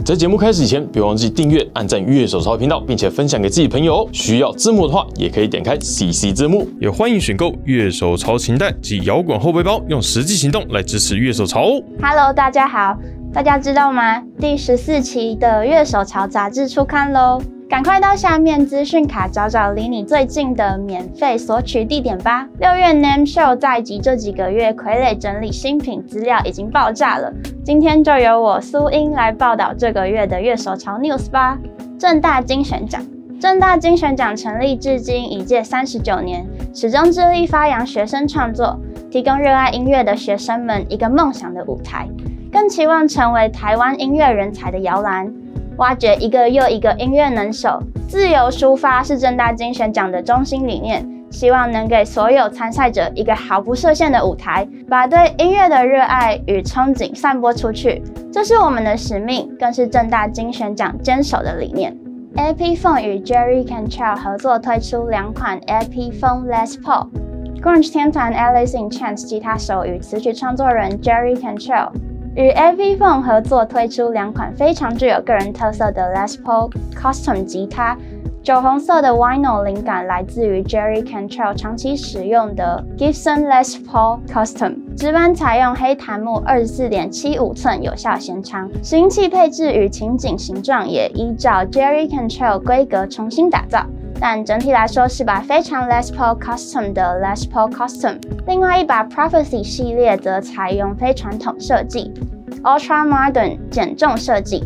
在节目开始以前，别忘记订阅、按赞乐手潮频道，并且分享给自己朋友哦。需要字幕的话，也可以点开 CC 字幕。也欢迎选购乐手潮琴带及摇滚后背包，用实际行动来支持乐手潮哦。 Hello， 大家好，大家知道吗？第14期的乐手潮杂志出刊喽！赶快到下面资讯卡找找离你最近的免费索取地点吧。6月 NAMM Show 在即这几个月傀儡整理新品资料已经爆炸了，今天就由我苏英来报道这个月的乐手潮 News 吧。政大金选奖，政大金选奖成立至今已届39年，始终致力发扬学生创作，提供热爱音乐的学生们一个梦想的舞台，更期望成为台湾音乐人才的摇篮。挖掘一个又一个音乐能手，自由抒发是政大金选奖的中心理念，希望能给所有参赛者一个毫不设限的舞台，把对音乐的热爱与憧憬散播出去，这是我们的使命，更是政大金选奖坚守的理念。Epiphone 与 Jerry Cantrell 合作推出2款 Epiphone Les Paul。Grunge 天团 Alice in Chains 吉他手与词曲创作人 Jerry Cantrell与 Epiphone 合作推出2款非常具有个人特色的 Les Paul Custom 吉他。酒红色的 Vinyl 灵感来自于 Jerry Cantrell 长期使用的 Gibson Les Paul Custom。指板采用黑檀木 24.75 寸有效弦长，拾音器配置与情景形状也依照 Jerry Cantrell 规格重新打造。但整体来说是把非常 Les Paul Custom 的 Les Paul Custom， 另外一把 Prophecy 系列则采用非传统设计 Ultra Modern 减重设计，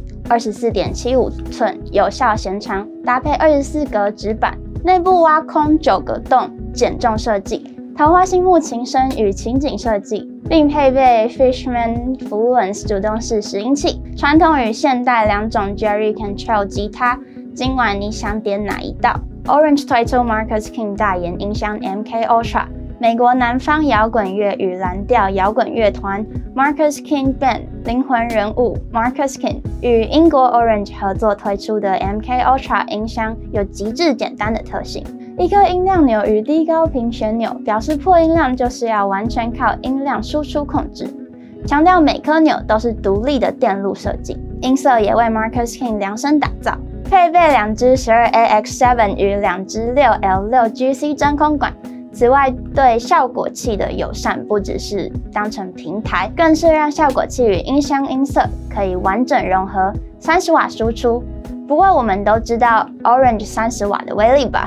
24.75 寸有效弦长，搭配24格指板，内部挖空9个洞，减重设计，桃花心木琴身与情景设计，并配备 Fishman Fluence 主动式拾音器，传统与现代2种 Jerry Cantrell 吉他。今晚你想点哪一道？ Orange 推出 Marcus King 大言音箱 MK Ultra， 美国南方摇滚乐与蓝调摇滚乐团 Marcus King Band 灵魂人物 Marcus King 与英国 Orange 合作推出的 MK Ultra 音箱有极致简单的特性，一颗音量钮与低高频旋钮，表示破音量就是要完全靠音量输出控制，强调每颗钮都是独立的电路设计，音色也为 Marcus King 量身打造，配备2支 12AX7 与2支 6L6GC 真空管。此外，对效果器的友善不只是当成平台，更是让效果器与音箱音色可以完整融合，30瓦输出。不过我们都知道 Orange 30瓦的威力吧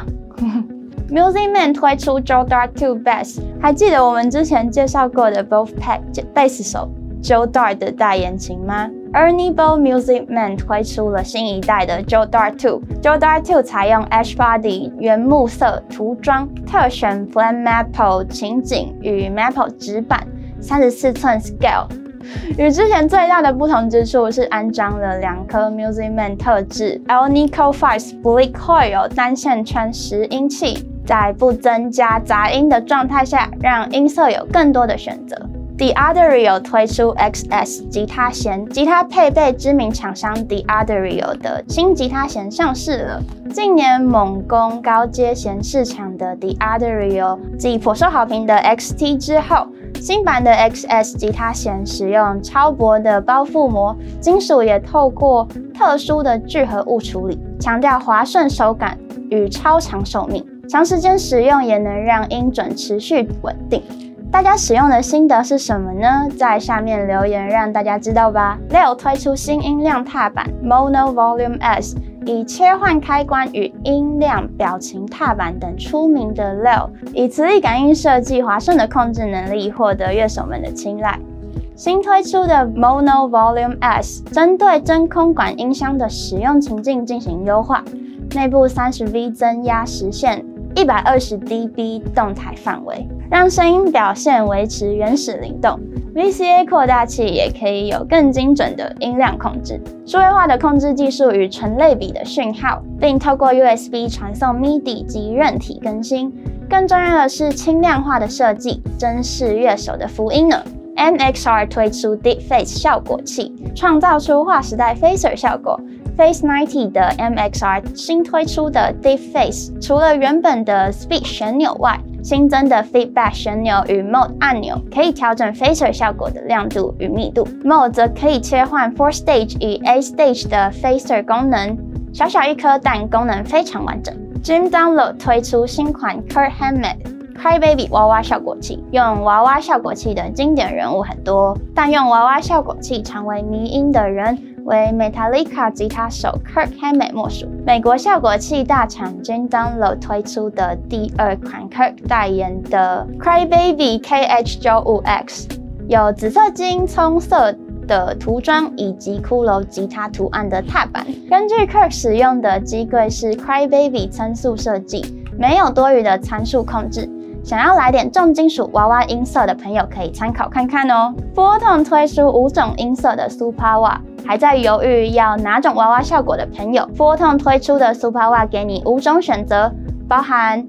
Music Man 推出 Joe Dart 2 Bass， 还记得我们之前介绍过的 Both Pack 贝斯手 Joe Dart 的大言琴吗？Ernie Ball Music Man 推出了新一代的 Joe Dart 2。Joe Dart 2采用 Ash Body 原木色涂装，特选 Flame Maple 琴颈与 Maple 指板，34寸 Scale。与之前最大的不同之处是安装了2颗 Music Man 特制 Alnico 5 Split Coil 单线圈拾音器，在不增加杂音的状态下，让音色有更多的选择。The Audio 推出 XS 吉他弦，吉他配备知名厂商 The Audio 的新吉他弦上市了。近年猛攻高阶弦市场的 The Audio 继颇受好评的 XT 之后，新版的 XS 吉他弦使用超薄的包覆膜，金属也透过特殊的聚合物处理，强调滑顺手感与超长寿命，长时间使用也能让音准持续稳定。大家使用的心得是什么呢？在下面留言让大家知道吧。Leo 推出新音量踏板 Mono Volume S， 以切换开关与音量表情踏板等出名的 Leo， 以磁力感应设计滑顺的控制能力获得乐手们的青睐。新推出的 Mono Volume S 针对真空管音箱的使用情境进行优化，内部 30V 增压实现120dB 动态范围，让声音表现维持原始灵动。VCA 扩大器也可以有更精准的音量控制，数位化的控制技术与纯类比的讯号，并透过 USB 传送 MIDI 及韧体更新。更重要的是轻量化的设计，真是乐手的福音呢。MXR 推出 Deep Face 效果器，创造出划时代 Phaser 效果。Face 90的 MXR 新推出的 Deep Face， 除了原本的 Speed 旋钮外， 新增的 Feedback 旋钮与 Mode 按钮可以调整 Phaser 效果的亮度与密度 ，Mode 则可以切换 4 Stage 与 8 Stage 的 Phaser 功能。小小一颗，但功能非常完整。Jim Download 推出新款 Kirk Hammett。Crybaby 娃娃效果器，用娃娃效果器的经典人物很多，但用娃娃效果器成为迷因的人为 Metallica 吉他手 Kirk Hammett 莫属。美国效果器大厂 Jim Download 推出的第2款 Kirk 代言的 Crybaby KH95X， 有紫色金葱色的涂装以及骷髅吉他图案的踏板。根据 Kirk 使用的机柜是 Crybaby 参数设计，没有多余的参数控制。想要来点重金属娃娃音色的朋友可以参考看看哦。Photon 推出5种音色的 Super Wah， 还在犹豫要哪种娃娃效果的朋友 ，Photon 推出的 Super Wah 给你5种选择，包含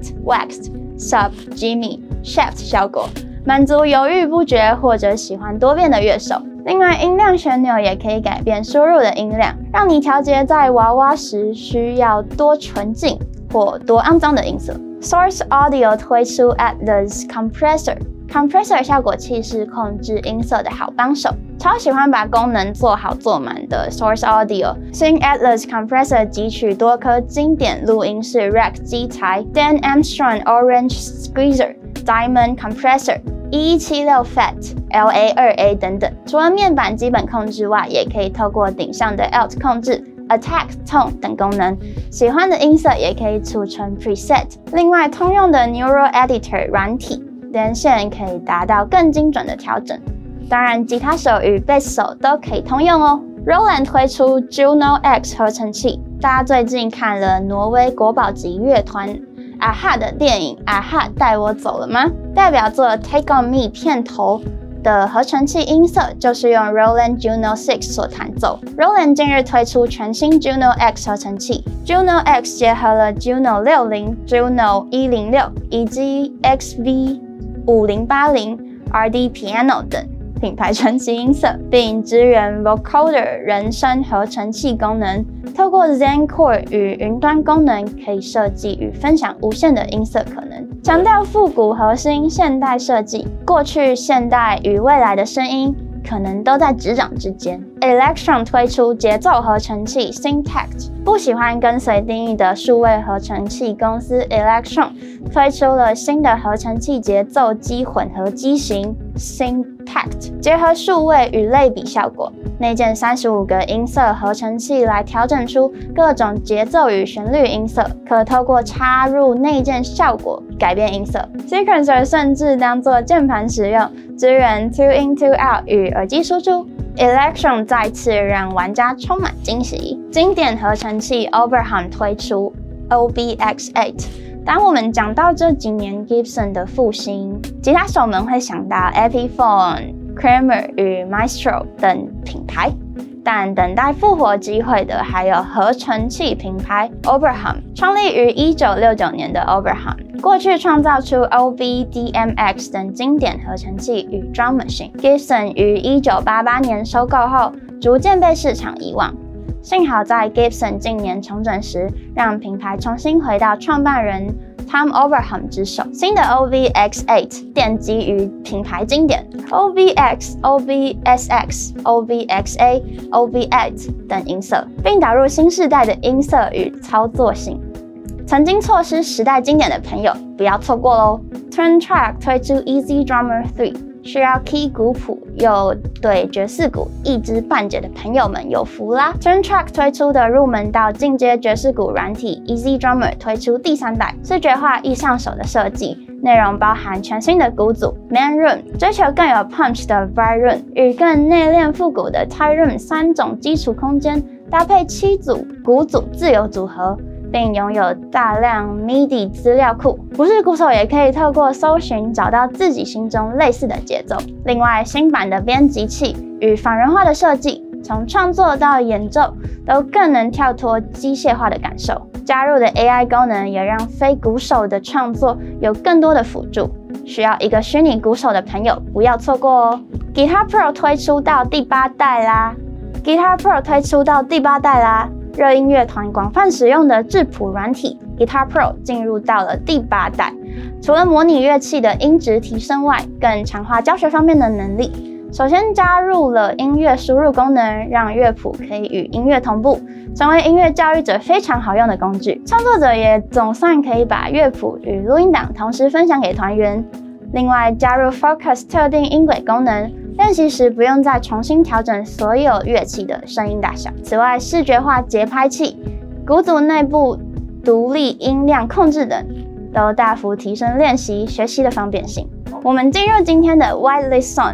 Bat、Waxed、Sub、Jimmy、Shaft 效果，满足犹豫不决或者喜欢多变的乐手。另外，音量旋钮也可以改变输入的音量，让你调节在娃娃时需要多纯净或多肮脏的音色。Source Audio 推出 Atlas Compressor 效果器是控制音色的好帮手，超喜欢把功能做好做满的 Source Audio。新 Atlas Compressor 汲取多颗经典录音室 Rack 机材 Dan Armstrong Orange Squeezer、Diamond Compressor、1176 FAT、LA2A 等等。除了面板基本控制外，也可以透过顶上的 Alt 控制。Attack、Tone 等功能，喜欢的音色也可以储存 preset。另外，通用的 Neural Editor 软体连线可以达到更精准的调整。当然，吉他手与贝斯手都可以通用哦。Roland 推出 Juno X 合成器，大家最近看了挪威国宝级乐团 AHA 的电影《AHA 带我走了吗》，代表作 Take On Me 片头的合成器音色就是用 Roland Juno 6所弹奏。Roland 近日推出全新 Juno X 合成器 ，Juno X 结合了 Juno 60、Juno 106以及 XV5080、RD Piano 等品牌传奇音色，并支援 Vocoder 人声合成器功能。透过 Zen Core 与云端功能，可以设计与分享无限的音色可能。强调复古核心现代设计，过去、现代与未来的声音可能都在指掌之间。Electron 推出节奏合成器 Syntect， 不喜欢跟随定义的数位合成器公司 Electron 推出了新的合成器节奏机混合机型 Syntect， 结合数位与类比效果，内建35个音色合成器来调整出各种节奏与旋律音色，可透过插入内建效果改变音色。Sequencer 甚至当作键盘使用，支援 2 in 2 out 与耳机输出。Electron 再次让玩家充满惊喜。经典合成器 Oberheim 推出 OBX8。当我们讲到这几年 Gibson 的复兴，吉他手们会想到 Epiphone、Kramer 与 Maestro 等品牌，但等待复活机会的还有合成器品牌 Oberheim。创立于1969年的 Oberheim， 过去创造出 OB、DMX 等经典合成器与 Drum Machine。Gibson 于1988年收购后，逐渐被市场遗忘。幸好在 Gibson 近年重整时，让品牌重新回到创办人 Tom Oberheim 之手。新的 OBX8 奠基于品牌经典 OBX、OBSX、OBXA、OB8 等音色，并导入新世代的音色与操作性。曾经错失时代经典的朋友，不要错过咯。Turntrack 推出 Easy Drummer 3， 需要 key 鼓谱又对爵士鼓一知半解的朋友们有福啦。Turntrack 推出的入门到进阶爵士鼓软体 Easy Drummer 推出第3代，视觉化易上手的设计，内容包含全新的鼓组 Man Room， 追求更有 punch 的 Vi Room 与更内敛复古的 Tie Room 3种基础空间，搭配7组鼓组自由组合，并拥有大量 MIDI 资料库，不是鼓手也可以透过搜寻找到自己心中类似的节奏。另外，新版的编辑器与仿人化的设计，从创作到演奏都更能跳脱机械化的感受。加入的 AI 功能也让非鼓手的创作有更多的辅助。需要一个虚拟鼓手的朋友不要错过哦。Guitar Pro 推出到第8代啦！热音乐团广泛使用的质谱软体 Guitar Pro 进入到了第8代， 除了模拟乐器的音质提升外，更强化教学方面的能力。首先加入了音乐输入功能，让乐谱可以与音乐同步，成为音乐教育者非常好用的工具。创作者也总算可以把乐谱与录音档同时分享给团员。另外加入 Focus 特定音轨功能，练习时不用再重新调整所有乐器的声音大小。此外，视觉化节拍器、鼓组内部独立音量控制等，都大幅提升练习学习的方便性。我们进入今天的 Whitelist Song。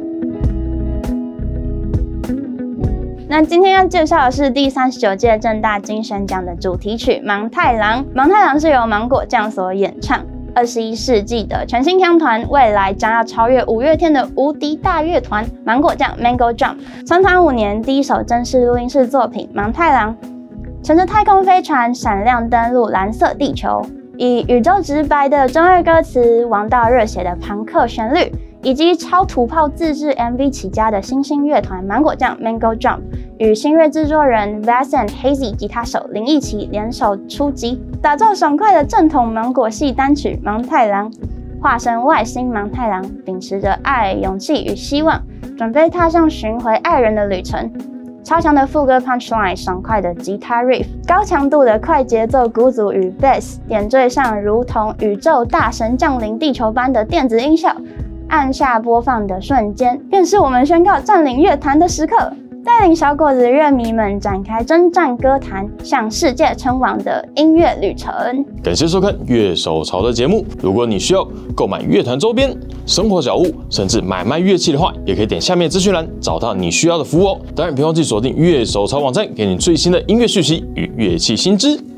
那今天要介绍的是第39届政大金选奖的主题曲《芒太郎》。《芒太郎》是由芒果酱所演唱。21世纪的全新天团，未来将要超越五月天的无敌大乐团芒果酱 Mango Jump。成团5年，第一首正式录音室作品《芒太郎》，乘着太空飞船闪亮登陆蓝色地球，以宇宙直白的中二歌词、王道热血的朋克旋律，以及超土炮自制 MV 起家的新兴乐团芒果酱 Mango Jump， 与新锐制作人 Vast and Hazy 吉他手林奕奇联手出击，打造爽快的正统芒果系单曲《芒太郎》，化身外星芒太郎，秉持着爱、勇气与希望，准备踏上寻回爱人的旅程。超强的副歌 punchline， 爽快的吉他 riff， 高强度的快节奏鼓组与 bass， 点缀上如同宇宙大神降临地球般的电子音效。按下播放的瞬间，便是我们宣告占领乐坛的时刻，带领小果子乐迷们展开征战歌坛、向世界称王的音乐旅程。 感谢收看乐手潮的节目。如果你需要购买乐团周边、生活小物，甚至买卖乐器的话，也可以点下面资讯栏找到你需要的服务哦。当然，别忘记锁定乐手潮网站，给你最新的音乐讯息与乐器新知。